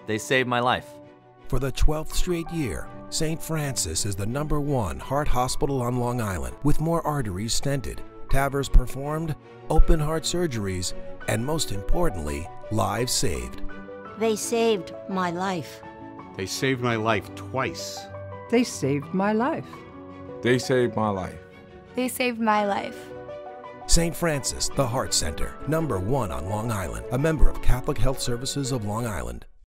They saved my life. For the 12th straight year, St. Francis is the #1 heart hospital on Long Island, with more arteries stented, TAVRs performed, open heart surgeries, and most importantly, lives saved. They saved my life. They saved my life twice. They saved my life. They saved my life. They saved my life. St. Francis, the Heart Center, #1 on Long Island, a member of Catholic Health Services of Long Island.